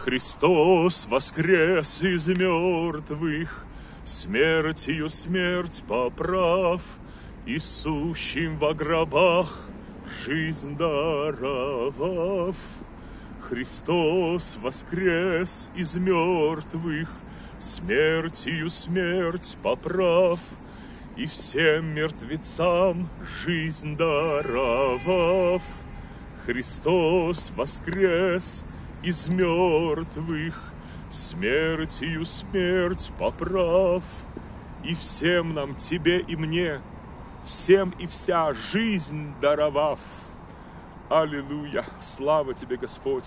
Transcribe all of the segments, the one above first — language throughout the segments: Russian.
Христос воскрес из мертвых, смертью смерть поправ, и сущим во гробах жизнь даровав. Христос воскрес из мертвых, смертью смерть поправ, и всем мертвецам жизнь даровав. Христос воскрес из мертвых, смертью смерть поправ, и всем нам, тебе и мне, всем и вся жизнь даровав. Аллилуйя! Слава тебе, Господь!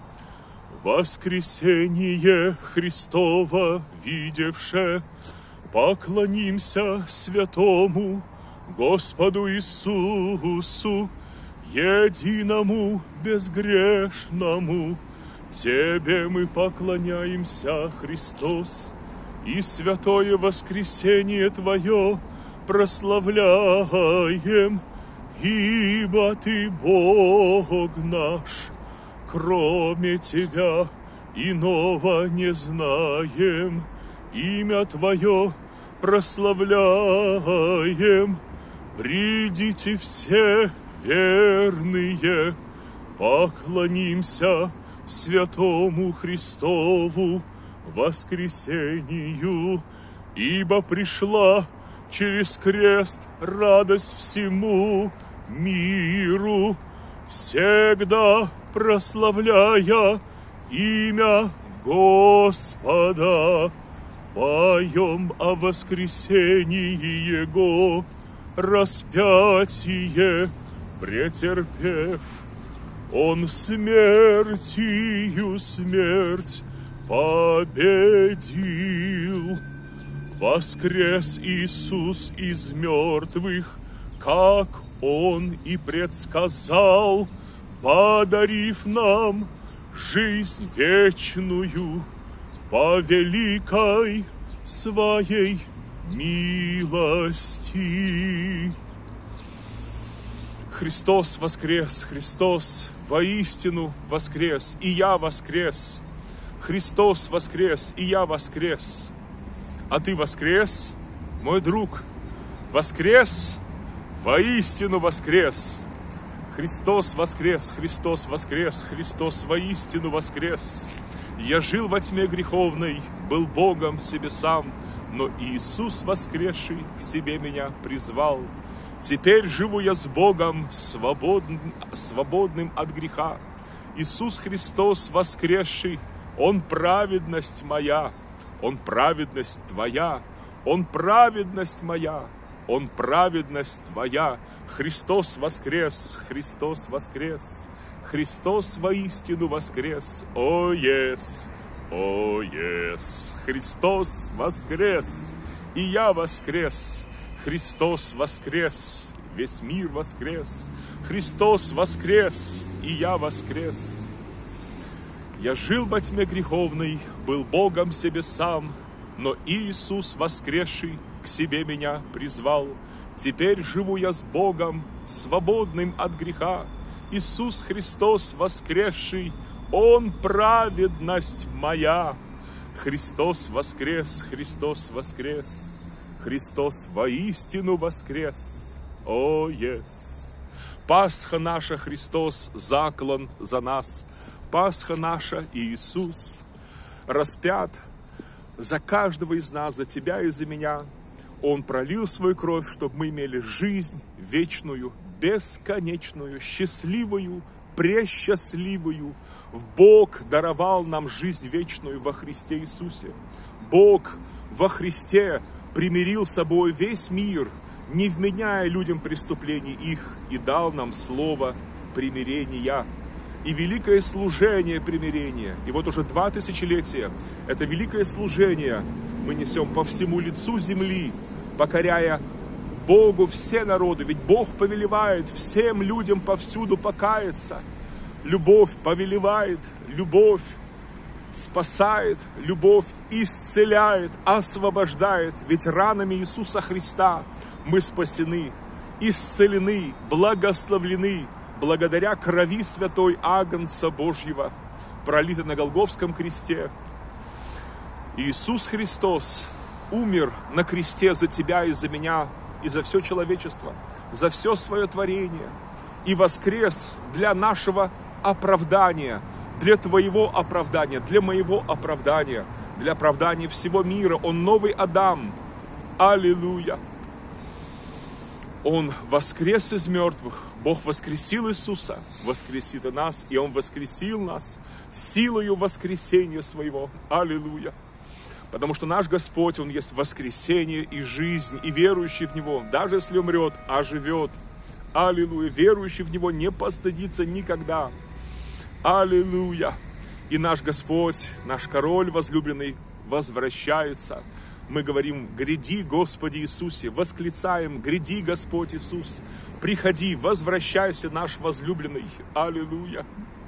Воскресение Христово видевше, поклонимся святому Господу Иисусу, единому безгрешному. Тебе мы поклоняемся, Христос, и святое воскресение Твое прославляем, ибо Ты Бог наш, кроме Тебя иного не знаем, имя Твое прославляем. Придите все верные, поклонимся святому Христову воскресению, ибо пришла через крест радость всему миру, всегда прославляя имя Господа. Поем о воскресении Его, распятие претерпев. Он смертью смерть победил. Воскрес Иисус из мертвых, как Он и предсказал, подарив нам жизнь вечную по великой Своей милости. Христос воскрес, Христос воистину воскрес, и я воскрес. Христос воскрес, и я воскрес. А ты воскрес, мой друг? Воскрес? Воистину воскрес. Христос воскрес, Христос воскрес, Христос воистину воскрес. Я жил во тьме греховной, был Богом себе сам, но Иисус воскресший к себе меня призвал. Теперь живу я с Богом, свободным от греха. Иисус Христос воскресший, Он праведность моя, Он праведность твоя, Он праведность моя, Он праведность твоя. Христос воскрес, Христос воскрес, Христос воистину воскрес. О, ес, о, ес. Христос воскрес, и я воскрес. Христос воскрес, весь мир воскрес. Христос воскрес, и я воскрес. Я жил во тьме греховной, был Богом себе сам, но Иисус воскресший к себе меня призвал. Теперь живу я с Богом, свободным от греха. Иисус Христос воскресший, Он праведность моя. Христос воскрес, Христос воскрес. Христос воистину воскрес. О, ес! Пасха наша, Христос заклан за нас. Пасха наша, Иисус распят за каждого из нас, за тебя и за меня. Он пролил свою кровь, чтобы мы имели жизнь вечную, бесконечную, счастливую, пресчастливую. Бог даровал нам жизнь вечную во Христе Иисусе. Бог во Христе примирил с собой весь мир, не вменяя людям преступлений их, и дал нам слово примирения. И великое служение примирения. И вот уже 2 тысячелетия это великое служение мы несем по всему лицу земли, покоряя Богу все народы. Ведь Бог повелевает всем людям повсюду покаяться. Любовь повелевает, любовь спасает, любовь исцеляет, освобождает. Ведь ранами Иисуса Христа мы спасены, исцелены, благословлены благодаря крови святой Агнца Божьего. пролитой на Голгофском кресте. Иисус Христос умер на кресте за тебя и за меня, и за все человечество, за все свое творение, и воскрес для нашего оправдания, для твоего оправдания, для моего оправдания, для оправдания всего мира. Он новый Адам. Аллилуйя! Он воскрес из мертвых. Бог воскресил Иисуса, воскресит и нас, и Он воскресил нас силою воскресения Своего. Аллилуйя! Потому что наш Господь, Он есть воскресение и жизнь, и верующий в Него, даже если умрет, оживет. Аллилуйя! Верующий в Него не постыдится никогда. Аллилуйя! И наш Господь, наш Король возлюбленный, возвращается. Мы говорим: гряди, Господи Иисусе, восклицаем: гряди, Господь Иисус, приходи, возвращайся, наш возлюбленный. Аллилуйя!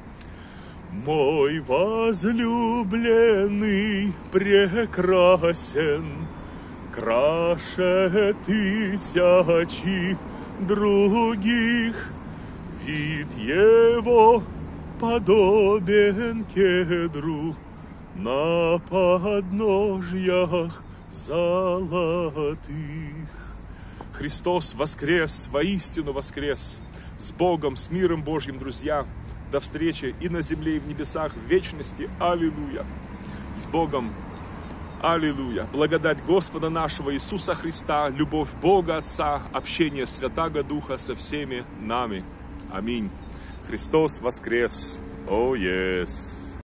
Мой возлюбленный прекрасен, краше тысячи других, вид его подобен кедру на подножьях золотых. Христос воскрес, воистину воскрес. С Богом, с миром Божьим, друзья. До встречи и на земле, и в небесах, в вечности. Аллилуйя! С Богом! Аллилуйя! Благодать Господа нашего Иисуса Христа, любовь Бога Отца, общение Святаго Духа со всеми нами. Аминь. Христос воскрес! О, yes!